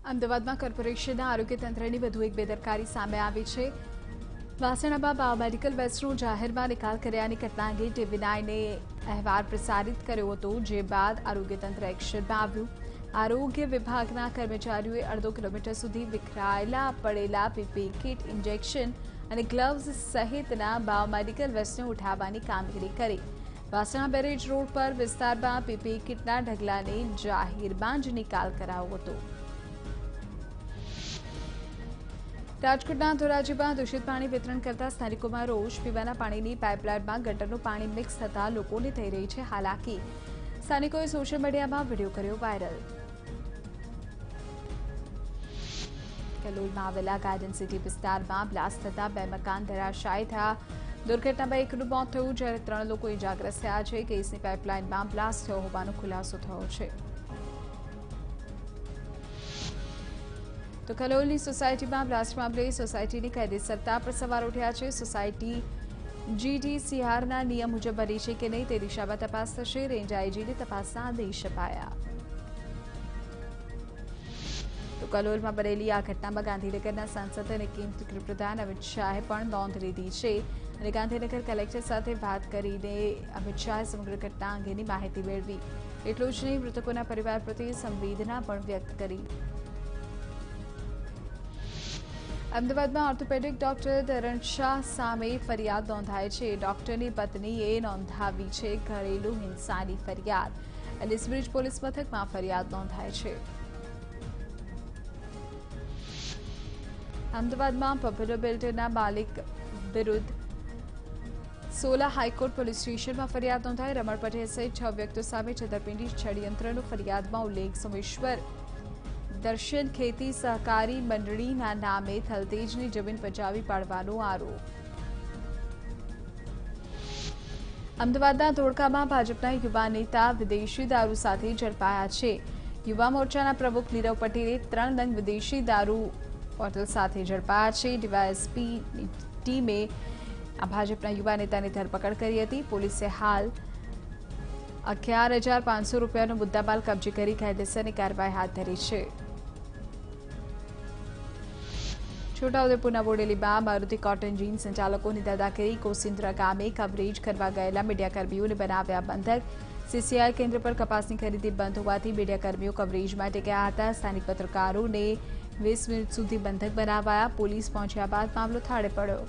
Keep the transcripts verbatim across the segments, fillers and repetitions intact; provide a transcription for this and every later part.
અમદાવાદમાં કોર્પોરેશનના આરોગ્ય તંત્રની વધુ એક બેદરકારી સામે આવી છે. વાસણામાં બાયોમેડિકલ વેસ્ટનો જાહેરમાં નિકાલ કર્યાની ઘટના અંગે ટીવી નાઇને અહેવાલ પ્રસારિત કર્યો હતો, જે બાદ આરોગ્ય તંત્ર એક્શનમાં આવ્યું. આરોગ્ય વિભાગના કર્મચારીઓએ અડધો કિલોમીટર સુધી વિખરાયેલા પડેલા પીપીઈ કિટ, ઇન્જેક્શન અને ગ્લવ્સ સહિતના બાયોમેડિકલ વેસ્ટને ઉઠાવવાની કામગીરી કરી. વાસણા બેરેજ રોડ પર વિસ્તારમાં પીપીઈ કિટના ઢગલાને જાહેરમાં જ નિકાલ કરાયો હતો. રાજકોટના ધોરાજીમાં દૂષિત પાણી વિતરણ કરતા સ્થાનિકોમાં રોષ. પીવાના પાણીની પાઇપલાઇનમાં ગટરનું પાણી મિક્સ થતા લોકોને થઈ રહી છે હાલાકી. સ્થાનિકોએ સોશિયલ મીડિયામાં વિડીયો કર્યો વાયરલ. કલોલમાં આવેલા ગાર્ડન સિટી વિસ્તારમાં બ્લાસ્ટ થતા બે મકાન ધરાશાયી થયા. દુર્ઘટનામાં એકનું મોત થયું, જ્યારે ત્રણ લોકો ઇજાગ્રસ્ત થયા છે. ગેસની પાઇપલાઇનમાં બ્લાસ્ટ થયો હોવાનો ખુલાસો થયો છે. તો કલોલની સોસાયટીમાં બ્લાસ્ટ મામલે સોસાયટીની કાયદેસરતા પર સવાલ ઉઠ્યા છે. સોસાયટી જીડીસીઆરના નિયમ મુજબ બની છે કે નહીં તે દિશામાં તપાસ થશે. રેન્જ આઈજીને તપાસના આદેશ અપાયા. તો કલોલમાં બનેલી આ ઘટનામાં ગાંધીનગરના સાંસદ અને કેન્દ્રીય ગૃહપ્રધાન અમિત શાહે પણ નોંધ લીધી છે અને ગાંધીનગર કલેક્ટર સાથે વાત કરીને અમિત શાહે સમગ્ર ઘટના અંગેની માહિતી મેળવી. એટલું જ નહીં, મૃતકોના પરિવાર પ્રત્યે સંવેદના પણ વ્યક્ત કરી. અમદાવાદમાં ઓર્થોપેડિક ડોક્ટર તરણ શાહ સામે ફરિયાદ નોંધાઈ છે. ડોક્ટરની પત્નીએ નોંધાવી છે ઘરેલુ હિંસાની ફરિયાદ. એલિસબ્રિજ પોલીસ મથકમાં ફરિયાદ નોંધાઈ છે. અમદાવાદમાં પોપ્યુલર બિલ્ડરના માલિક વિરુદ્ધ સોલા હાઈકોર્ટ પોલીસ સ્ટેશનમાં ફરિયાદ નોંધાઈ. રમણ પટેલ સહિત છ વ્યક્તિઓ સામે છેતરપિંડી ષડયંત્રનો ફરિયાદમાં ઉલ્લેખ. સોમેશ્વર દર્શન ખેતી સહકારી મંડળીના નામે થલતેજની જમીન પચાવી પાડવાનો આરોપ. અમદાવાદના ધોળકામાં ભાજપના યુવા નેતા વિદેશી દારૂ સાથે ઝડપાયા છે. યુવા મોરચાના પ્રમુખ નીરવ પટેલે ત્રણ નંગ વિદેશી દારૂ બોટલ સાથે ઝડપાયા છે. ડીવાયએસપીની ટીમે આ ભાજપના યુવા નેતાની ધરપકડ કરી હતી. પોલીસે હાલ અગિયાર હજાર પાંચસો રૂપિયાનો મુદ્દામાલ કબજે કરી કાયદેસરની કાર્યવાહી હાથ ધરી છે. છોટાઉદેપુરના બોડેલીમાં મારુતિ કોટન જીન સંચાલકોની દાદાગીરી. કોસિન્દ્રા ગામે કવરેજ કરવા ગયેલા મીડિયાકર્મીઓને બનાવ્યા બંધક. સીસીઆઈ કેન્દ્ર પર કપાસની ખરીદી બંધ હોવાથી મીડિયાકર્મીઓ કવરેજ માટે ગયા હતા. સ્થાનિક પત્રકારોને વીસ મિનિટ સુધી બંધક બનાવાયા. પોલીસ પહોંચ્યા બાદ મામલો થાળે પડ્યો.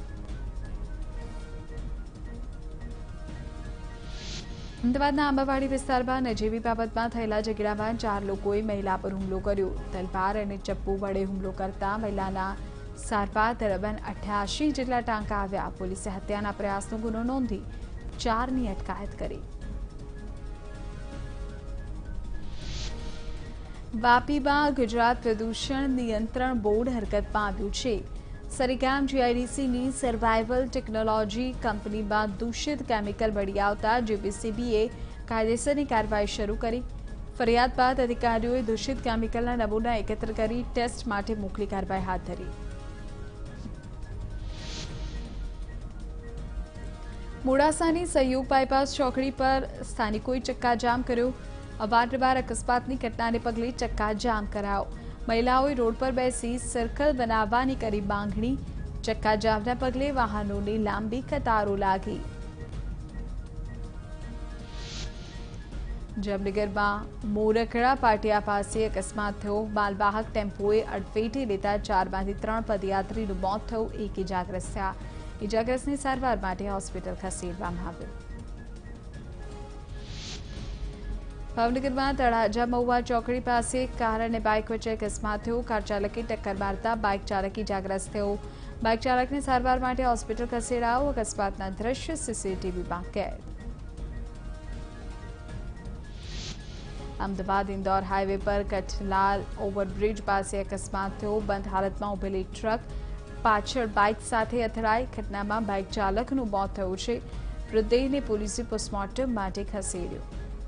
અમદાવાદના આંબાવાડી વિસ્તારમાં નજીવી બાબતમાં થયેલા ઝઘડામાં ચાર લોકોએ મહિલા પર હુમલો કર્યો. તલવાર અને ચપ્પુ વડે હુમલો કરતા મહિલાના સારવાર દરમિયાન અઠ્યાસી જેટલા ટાંકા આવ્યા. પોલીસે હત્યાના પ્રયાસનો ગુનો નોંધી ચારની અટકાયત કરી. વાપીમાં ગુજરાત પ્રદૂષણ નિયંત્રણ બોર્ડ હરકતમાં આવ્યું છે. સરીગામ જીઆઈડીસીની સર્વાઇવલ ટેકનોલોજી કંપનીમાં દૂષિત કેમિકલ મળી આવતા જીપીસીબીએ કાયદેસરની કાર્યવાહી શરૂ કરી. ફરિયાદ બાદ અધિકારીઓએ દૂષિત કેમિકલના નમૂના એકત્ર કરી ટેસ્ટ માટે મોકલી કાર્યવાહી હાથ ધરી. મોડાસાની સહયોગ બાયપાસ ચોકડી પર સ્થાનિકોએ ચક્કાજામ કર્યો. અવારનવાર અકસ્માતની ઘટનાને પગલે ચક્કાજામ કરાયો. મહિલાઓએ રોડ પર બેસી સર્કલ બનાવવાની કરી માંગણી. ચક્કાજામના પગલે વાહનોની લાંબી કતારો લાગી. જામનગરમાં મોરખડા પાટિયા પાસે અકસ્માત થયો. માલવાહક ટેમ્પોએ અડફેટે લેતા ચારમાંથી ત્રણ પદયાત્રીનું મોત થયું. એક ઇજાગ્રસ્ત થયા. ઇજાગ્રસ્તને સારવાર માટે હોસ્પિટલ ખસેડવામાં આવ્યો. ભાવનગરમાં તળાજા મહુવા ચોકડી પાસે કાર અને બાઇક વચ્ચે અકસ્માત થયો. કાર ચાલકે ટક્કર મારતા બાઇક ચાલક ઇજાગ્રસ્ત થયો. બાઇક ચાલકને સારવાર માટે હોસ્પિટલ ખસેડાયો. અકસ્માતના દ્રશ્ય સીસીટીવીમાં કેદ. અમદાવાદ ઇન્દોર હાઈવે પર કઠલાલ ઓવરબ્રિજ પાસે અકસ્માત થયો. બંધ હાલતમાં ઉભેલી ટ્રક પાછળ બાઇક સાથે અથડાઈ. ઘટનામાં બાઇક ચાલકનું મોત થયું છે. મૃતદેહને પોલીસે પોસ્ટમોર્ટમ માટે ખસેડ્યો.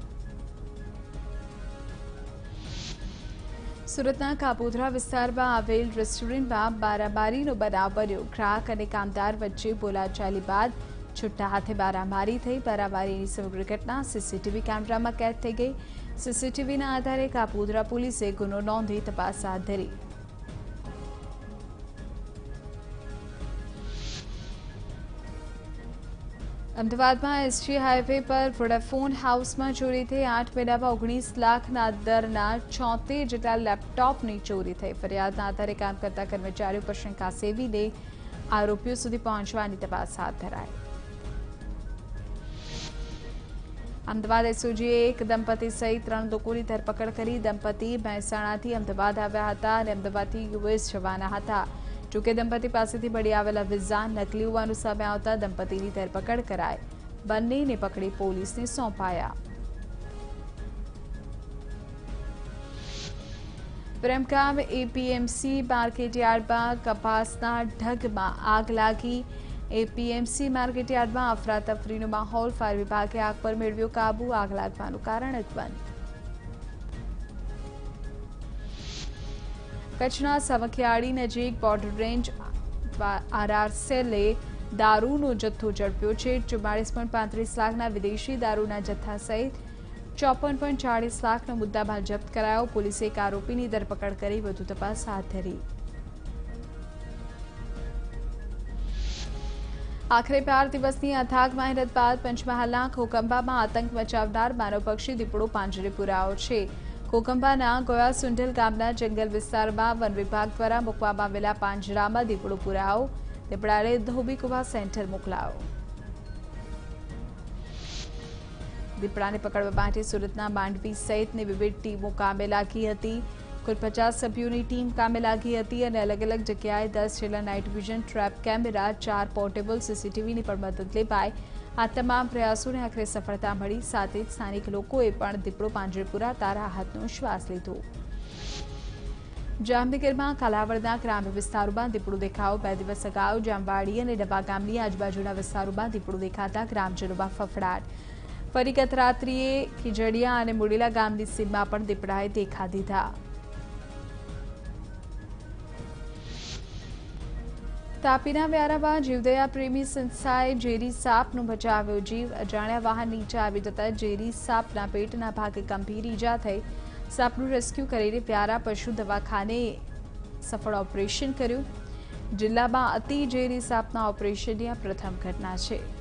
સુરતના કાપોદ્રા વિસ્તારમાં આવેલ રેસ્ટોરન્ટમાં બારાબારીનો બનાવ બન્યો. ગ્રાહક અને કામદાર વચ્ચે બોલાચાલી બાદ છૂટા હાથે મારામારી થઈ. મારામારીની સમગ્ર ઘટના સીસીટીવી કેમેરામાં કેદ થઈ ગઈ. સીસીટીવીના આધારે કાપોદ્રા પોલીસે ગુનો નોંધી તપાસ હાથ ધરી. અમદાવાદમાં એસજી હાઈવે પર વોડાફોન હાઉસમાં ચોરી થઈ. આઠ મહિનામાં ઓગણીસ લાખના દરના છોતેર જેટલા લેપટોપની ચોરી થઈ. ફરિયાદના આધારે કામ કરતા કર્મચારીઓ પર શંકા સેવીને આરોપીઓ સુધી પહોંચવાની તપાસ હાથ ધરાઈ. અમદાવાદ એસઓજીએ એક દંપતી સહિત ત્રણ લોકોની ધરપકડ કરી. દંપતી મહેસાણાથી અમદાવાદ આવ્યા હતા અને અમદાવાદથી યુએસ જવાના હતા. જોકે દંપતી પાસેથી મળી આવેલા વિઝા નકલી હોવાનું સામે આવતા દંપતીની ધરપકડ કરાઈ. બંનેને પકડી પોલીસને સોંપાયા. વિરમગામ એપીએમસી માર્કેટયાર્ડમાં કપાસના ઢગમાં આગ લાગી. એપીએમસી માર્કેટયાર્ડમાં અફરાતફરીનો માહોલ. ફાયર વિભાગે આગ પર મેળવ્યો કાબુ. આગ લાગવાનું કારણ અકબંધ. કચ્છના સામખિયાળી નજીક બોર્ડર રેન્જ આરઆર સેલે દારૂનો જથ્થો ઝડપ્યો છે. ચુમ્માળીસ પોઈન્ટ પાંત્રીસ લાખના વિદેશી દારૂના જથ્થા સહિત ચોપન પોઈન્ટ ચાળીસ લાખનો મુદ્દામાલ જપ્ત કરાયો. પોલીસે એક આરોપીની ધરપકડ કરી વધુ તપાસ હાથ ધરી. આખરે બાર દિવસની અથાગ મહેનત બાદ પંચમહાલના ખોખંભામાં આતંક મચાવનાર માનવ પક્ષી દીપડો પાંજરે પુરાયો છે. ખોખંભાના ગોયા સુંઢલ ગામના જંગલ વિસ્તારમાં વન વિભાગ દ્વારા મૂકવામાં આવેલા પાંજરામાં દીપડો પુરાયો. દીપડાને ધોબીકુવા સેન્ટર મોકલાયો. દીપડાને પકડવા માટે સુરતના માંડવી સહિતની વિવિધ ટીમો કામે લાગી હતી. કુલ પચાસ સભ્યોની ટીમ કામે લાગી હતી અને અલગ અલગ જગ્યાએ દસ જેટલા નાઇટ વિઝન ટ્રેપ કેમેરા, ચાર પોર્ટેબલ સીસીટીવીની પણ મદદ લેવાઈ. આ તમામ પ્રયાસોને આખરે સફળતા મળી. સાથે જ સ્થાનિક લોકોએ પણ દીપડો પાંજરે પુરાતા રાહતનો શ્વાસ લીધો. જામનગરમાં કાલાવડના ગ્રામ્ય વિસ્તારોમાં દીપડો દેખાયો. બે દિવસ અગાઉ જામવાડી અને નવા ગામની આજુબાજુના વિસ્તારોમાં દીપડો દેખાતા ગ્રામજનોમાં ફફડાટ. ફરી ગત રાત્રિએ ખીજડીયા અને મુડીલા ગામની સીમમાં પણ દીપડાએ દેખા દીધા. તાપીના વ્યારામાં જીવદયા પ્રેમી સંસ્થાએ ઝેરી સાપનો બચાવ્યો જીવ. અજાણ્યા વાહન નીચે આવી જતા ઝેરી સાપના પેટના ભાગે ગંભીર ઈજા થઈ. સાપનું રેસ્ક્યુ કરીને વ્યારા પશુ દવાખાને સફળ ઓપરેશન કર્યું. જિલ્લામાં અતિ ઝેરી સાપના ઓપરેશનની આ પ્રથમ ઘટના છે.